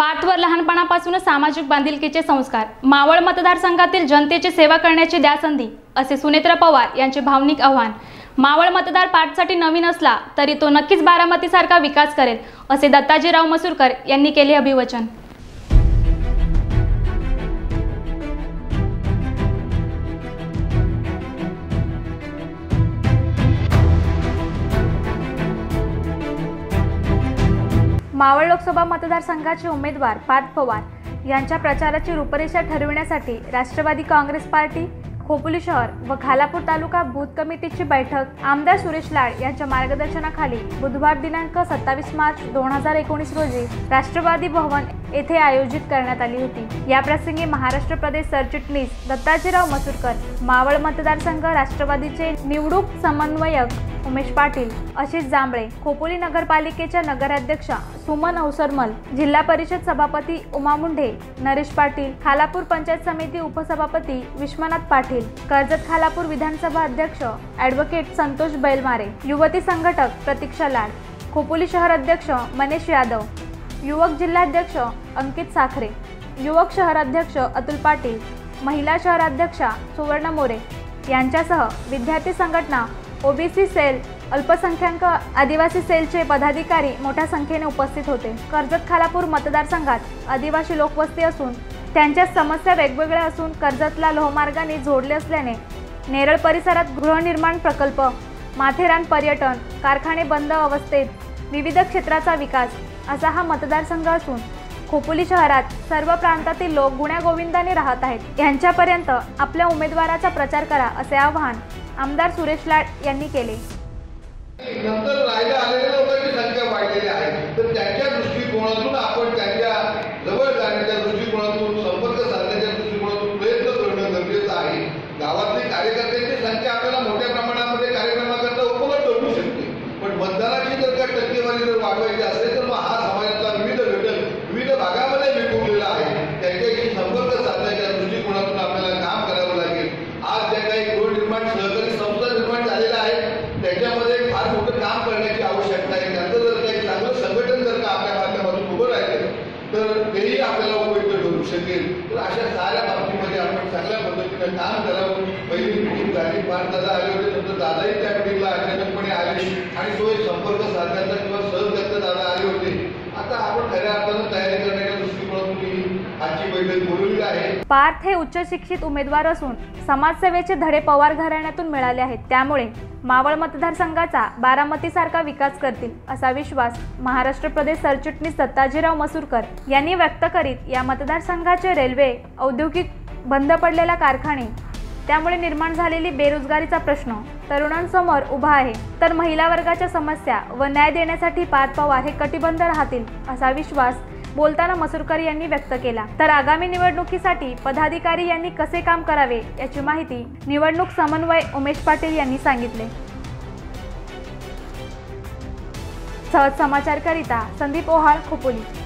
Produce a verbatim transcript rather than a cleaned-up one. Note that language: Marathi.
पाथवर लहानपणापासूनच सामाजिक बांधिलकीचे संस्कार, मावळ मतदारसंघातील जनतेची सेवा करण्याची द्या संधी, असे सुनेत्रा पवार यांचे भावनिक आव्हान। मावळ मतदार पाठसाठी नवीन असला तरी तो नक्कीच बारामतीसारखा विकास करेल, असे दत्ताजीराव मसूरकर यांनी केले अभिवचन। मावळ लोकसभा मतदारसंघाचे उमेदवार पाथ पवार यांच्या प्रचाराची रूपरेषा ठरविण्यासाठी राष्ट्रवादी काँग्रेस पार्टी खोपोली शहर व खालापूर तालुका बूथ कमिटीची बैठक आमदार सुरेश लाड यांच्या मार्गदर्शनाखाली बुधवार दिनांक सत्तावीस मार्च दोन हजार एकोणीस रोजी राष्ट्रवादी भवन येथे आयोजित करण्यात आली होती। या प्रसंगी महाराष्ट्र प्रदेश सरचिटणीस दत्ताजीराव मसूरकर, मावळ मतदारसंघ राष्ट्रवादीचे निवडणूक समन्वयक उमेश पाटील, आशिष जांभळे, खोपोली नगरपालिकेच्या नगराध्यक्षा सुमन अवसरमल, जिल्हा परिषद सभापती उमा मुंढे, नरेश पाटील, खालापूर पंचायत समिती उपसभापती विश्वनाथ पाटील, कर्जत खालापूर विधानसभा अध्यक्ष ॲडव्होकेट संतोष बैलमारे, युवती संघटक प्रतीक्षा लाड, खोपोली शहर अध्यक्ष मनीष यादव, युवक जिल्हाध्यक्ष अंकित साखरे, युवक शहराध्यक्ष अतुल पाटील, महिला शहराध्यक्षा सुवर्ण मोरे यांच्यासह विद्यार्थी संघटना, ओबीसी सेल, अल्पसंख्याक आदिवासी सेलचे पदाधिकारी मोठ्या संख्येने उपस्थित होते। कर्जत खालापूर मतदारसंघात आदिवासी लोकवस्ती असून त्यांच्या समस्या वेगवेगळ्या असून कर्जतला लोहमार्गाने जोडले असल्याने नेरळ परिसरात गृहनिर्माण प्रकल्प, माथेरान पर्यटन, कारखाने बंद अवस्थेत, विविध क्षेत्राचा विकास असा हा मतदारसंघ असून खोपोली शहरात सर्व प्रांतातील लोक गुण्यागोविंदाने राहत आहेत। यांच्यापर्यंत आपल्या उमेदवाराचा प्रचार करा, असे आवाहन आमदार सुरेश लाड यांनी केले। नंतर राहिला आलेल्या लोकांची संख्या वाढलेली आहे, तर त्यांच्या दृष्टिकोनातून आपण त्यांच्या जवळ जाण्याच्या दृष्टिकोनातून, संपर्क साधण्याच्या दृष्टिकोनातून प्रयत्न करणं गरजेचं आहे। गावातली कार्यकर्त्यांची संख्या आपल्याला मोठ्या प्रमाणामध्ये कार्यक्रमाकरता उपलब्ध होऊ शकते, पण मतदानाची जर का टक्केवारी जर वाढवायची असेल तर मग हा समाजातला विविध घटक विविध भागामध्ये विखुरलेला आहे, त्यांच्याशी संपर्क साधण्याच्या दृष्टिकोनातून आपल्याला काम करावं लागेल। आज ज्या काही गृहनिर्माण सहकारी संस्था निर्माण झालेल्या आहेत त्याच्यामध्ये फार मोठं काम करण्याची आवश्यकता आहे। त्याचं जर काही चांगलं संघटन जर का आपल्या माध्यमातून उभं राहिलं तर तेही आपल्याला उपयुक्त ठरू शकेल। तर अशा साऱ्या बाबतीमध्ये आपण चांगल्या पद्धतीनं काम करावं। पहिली मिटिंग झाली, पाच दादा आले होते, नंतर दादाही त्या मिटिंगला अचानकपणे आले आणि तो एक संपर्क साधण्याचा किंवा सहज दादा आले होते। आता आपण खऱ्या अर्थानं तयारी करण्याच्या दृष्टिकोनातून आजची बैठक बोलवली आहे। पार्थ हे उच्च शिक्षित उमेदवार असून समाजसेवेचे धडे पवार घराण्यातून मिळाले आहेत, त्यामुळे मावळ मतदारसंघाचा बारामतीसारखा विकास करतील असा विश्वास महाराष्ट्र प्रदेश सरचिटणीस दत्ताजीराव मसूरकर यांनी व्यक्त करीत या मतदारसंघाचे रेल्वे, औद्योगिक बंद पडलेला कारखाने, त्यामुळे निर्माण झालेली बेरोजगारीचा प्रश्न तरुणांसमोर उभा आहे, तर महिला वर्गाच्या समस्या व न्याय देण्यासाठी पाथ पवार हे कटिबद्ध राहतील असा विश्वास बोलताना मसूरकर यांनी व्यक्त केला। तर आगामी निवडणुकीसाठी पदाधिकारी यांनी कसे काम करावे याची माहिती निवडणूक समन्वय उमेश पाटील यांनी सांगितले। सहज समाचारकरिता संदीप ओहाळ, खोपोली।